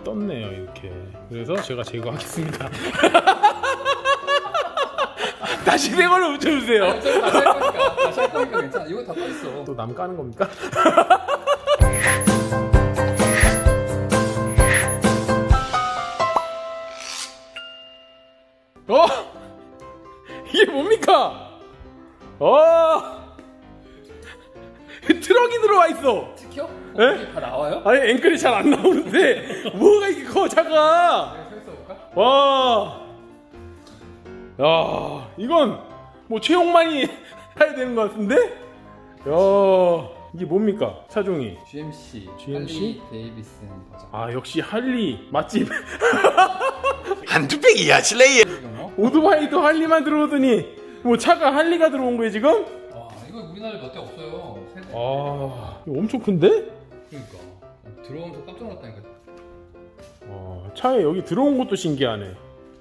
떴네요 이렇게. 그래서 제가 제거하겠습니다. 다시 100원을 붙여주세요. 다시 할 거니까 괜찮아. 이거 다 빠졌어. 또 남 까는 겁니까? 이게 뭡니까? 트럭이 들어와 있어. 찍혀? 에? 다 나와요? 아니 앵글이 잘 안 나오는데 뭐가 이렇게 커 차가. 내가 서 있어볼까? 와, 야 이건 뭐 최용만이 해야 되는 것 같은데? 야 이게 뭡니까 차종이? GMC GMC? 할리 데이비슨 버전. 아 역시 할리 맛집. 한두 팩이야 실례. 오토바이도 할리만 들어오더니 뭐 차가 할리가 들어온 거예요 지금? 와 이거 우리나라에 몇 대 없어요. 아 이거 엄청 큰데? 그러니까 들어오면서 깜짝 놀랐다니까. 차에 여기 들어온 것도 신기하네.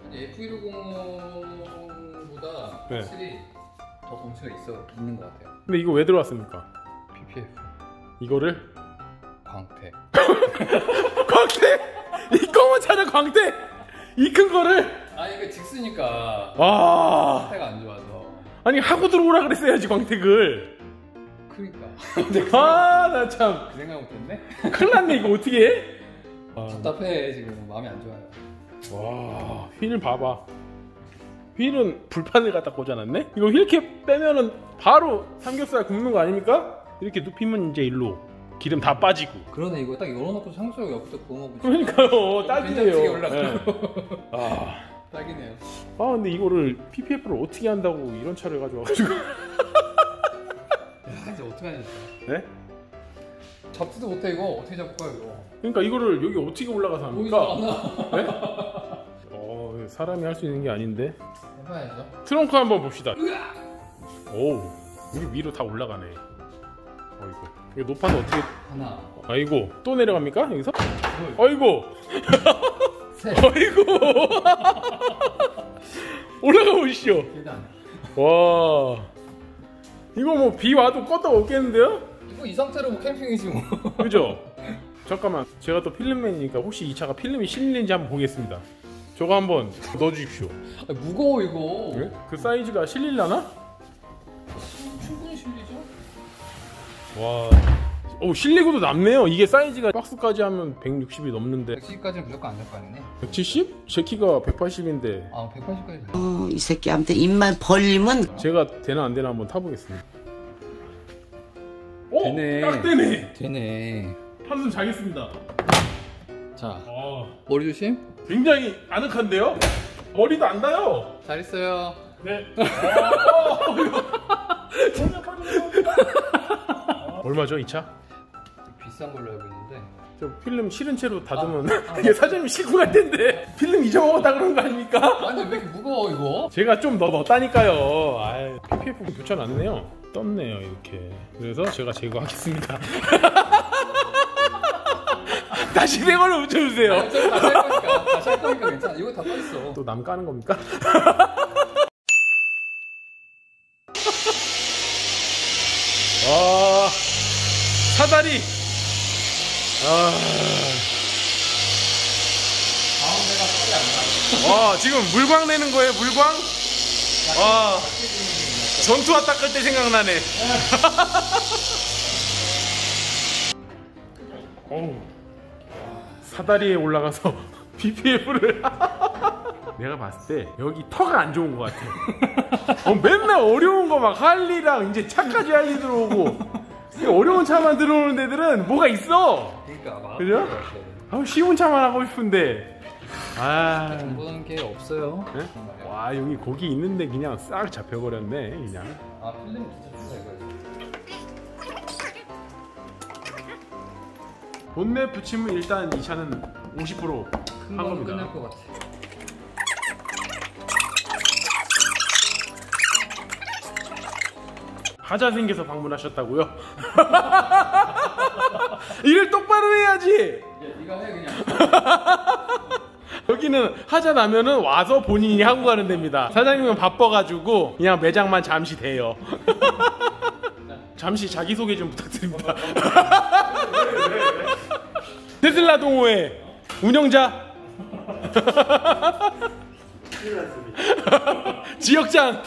F160보다 네. 확실히 더 덩치가 있는 것 같아요. 근데 이거 왜 들어왔습니까? PPF 이거를? 광택. 광택! 이 검은 차는 광택! 이 큰 거를? 아 이거 직수니까 상태가 안 좋아서. 아니 하고 들어오라 그랬어야지 광택을. 그러니까 나 참 그 생각 못했네. 큰일 났네 이거 어떻게 해? 답답해 지금. 마음이 안 좋아요. 와 휠 봐봐. 휠은 불판을 갖다 꽂아놨네? 이거 이렇게 빼면은 바로 삼겹살 굽는 거 아닙니까? 이렇게 눕히면 이제 일로 기름 다 빠지고. 그러네. 이거 딱 열어놓고 상수역 옆부터 구워 먹으면 그러니까요 딱이에요. 올라가요. 네. 딱이네요. 근데 이거를 PPF를 어떻게 한다고 이런 차를 가져와가지고. 야 이제 어떻게 하냐 진짜. 네? 잡지도 못해 이거. 어떻게 잡을 거야 이거. 그러니까 이거를 여기 어떻게 올라가서 합니까? 보이지도 않아. 네? 사람이 할 수 있는 게 아닌데. 해봐야죠. 트렁크 한번 봅시다. 오, 여기 위로 다 올라가네. 어이구, 이거 높아서 어떻게? 하나. 아이고, 또 내려갑니까 여기서? 둘. 어이구, 셋. 어이구. 올라가 보시죠. 계단. 와, 이거 뭐 비 와도 껐다 없겠는데요? 이거 이 상태로 뭐 캠핑이지 뭐. 그죠? 잠깐만, 제가 또 필름맨이니까 혹시 이 차가 필름이 실리는지 한번 보겠습니다. 저거 한번 넣어주십시오. 무거워 이거. 네? 그 사이즈가 실리려나? 충분히 실리죠. 와, 실리고도 남네요. 이게 사이즈가 박스까지 하면 160이 넘는데. 170까지는 무조건 안 될 거 아니네. 170? 제 키가 180인데. 아 180까지. 이 새끼한테 입만 벌리면 제가 되나 안 되나 한번 타보겠습니다. 오! 되네. 딱 되네. 되네. 한숨 자겠습니다. 자 머리 조심. 굉장히 아늑한데요? 머리도 안 닿아요. 잘 있어요. 네. 얼마죠 이 차? 비싼 걸로 알고 있는데. 저 필름 실은 채로 닫으면 이게 사장님 싣고 갈 텐데 필름 잊어먹었다 그런 거 아닙니까? 아니 왜 이렇게 무거워 이거? 제가 좀 넣었다니까요. PPF 붙여놨네요. 떴네요 이렇게. 그래서 제가 제거하겠습니다. 다시 100원을 붙여주세요. 다시 할 거니까 괜찮아. 이거 다 빠졌어. 또 남 까는 겁니까? 와, 사다리. 가운데가 소리 안 나. 와, 지금 물광 내는 거예요, 물광? 와, 전투화 닦을 때 생각나네. 어우, 사다리에 올라가서 PPF를 내가 봤을 때 여기 터가 안 좋은 것 같아. 맨날 어려운 거 막 할리랑 이제 차까지 할리 들어오고 어려운 차만 들어오는 데들은 뭐가 있어. 그러니까 그죠? 쉬운 차만 하고 싶은데. 보는 게 없어요. 네? 와 여기 고기 있는데 그냥 싹 잡혀버렸네 그냥. 필름 진짜 좋다 이거. 본넷 붙이면 일단 이 차는 50% 큰 한 거는 겁니다. 끝날 것 같아. 하자 생겨서 방문하셨다고요? 일을 똑바로 해야지. 야, 네가 해 그냥. 여기는 하자 나면은 와서 본인이 하고 가는 데입니다. 사장님은 바빠가지고 그냥 매장만 잠시 대요. 잠시 자기소개 좀 부탁드립니다. 테슬라 동호회 운영자. 지역장.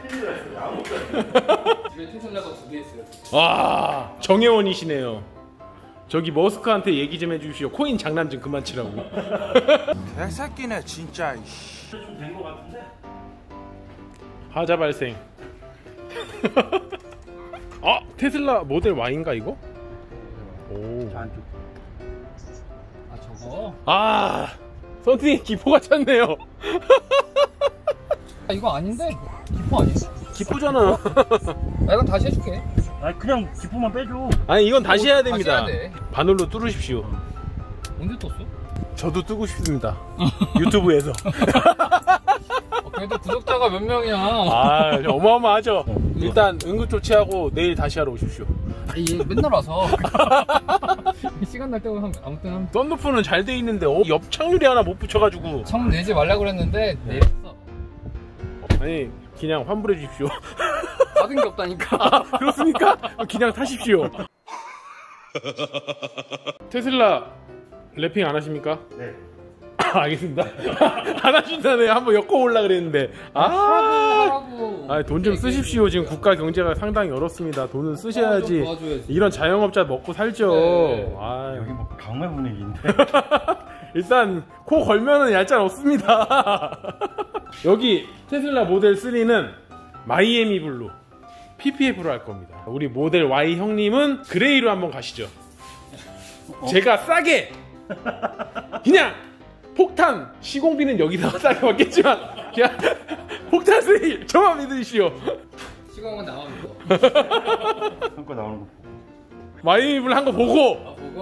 집에 테슬라가 2개 있어요. 와, 정혜원이시네요. 저기 머스크한테 얘기 좀 해주시오. 코인 장난 좀 그만 치라고. 개새끼네 진짜. 된거 같은데? 하자 발생. 아, 테슬라 모델 Y인가 이거? 오. 안쪽. 아 저거? 아, 선생님 기포가 찼네요. 아 이거 아닌데? 기포 아니야? 기포잖아. 나 이건 다시 해줄게. 아 그냥 기포만 빼줘. 아니 이건 다시 해야 됩니다. 다시 해야 돼. 바늘로 뚫으십시오. 언제 떴어? 저도 뜨고 싶습니다. 유튜브에서. 그래도 구독자가 몇 명이야? 아, 어마어마하죠. 일단 응급 조치하고 내일 다시 하러 오십시오. 얘 맨날 와서 시간 날 때고 아무튼 한 썬루프는 잘 돼 있는데 옆 창유리 하나 못 붙여가지고. 청 내지 말라고 그랬는데 내렸어. 아니 그냥 환불해 주십시오. 받은 게 없다니까. 아, 그렇습니까? 그냥 타십시오. 테슬라 랩핑 안 하십니까? 네. 알겠습니다. 안 하신다네. 한번 엮어 올라 그랬는데. 하라고. 돈 좀 쓰십시오. 지금 국가 경제가 상당히 어렵습니다. 돈은 쓰셔야지. 도와줘야지. 이런 자영업자 먹고 살죠. 네. 아, 여기 뭐 강매 분위기인데. 일단 코 걸면은 얄짤 없습니다. 여기 테슬라 모델 3는 마이애미 블루 PPF로 할 겁니다. 우리 모델 Y 형님은 그레이로 한번 가시죠. 제가 싸게 그냥 폭탄 시공비는 여기다가 싸게 받겠지만 그냥 폭탄 세일 저만 믿으시오. 시공은 나만 믿어. 한거 나오는 거. 마이애미 블루 한 거 보고 보고.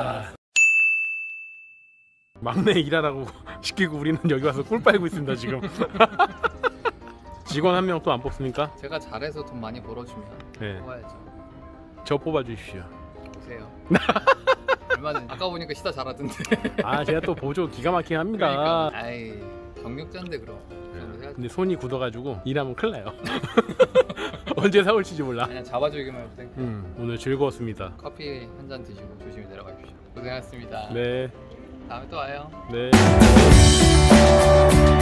막내 일하라고 시키고 우리는 여기 와서 꿀 빨고 있습니다 지금. 직원 한 명 또 안 뽑습니까? 제가 잘해서 돈 많이 벌어주면 네. 뽑아야죠. 저 뽑아주십시오. 보세요. 얼마는 아까 보니까 시다 잘하던데. 아 제가 또 보조 기가 막히게 합니다. 그러니까. 아이 경력자인데 그럼. 근데 손이 굳어가지고 일하면 큰일 나요. 언제 사올지 몰라. 그냥 잡아주기만 해도 돼. 오늘 즐거웠습니다. 커피 한 잔 드시고 조심히 내려가십시오. 고생하셨습니다. 네. 다음에 또 와요. 네.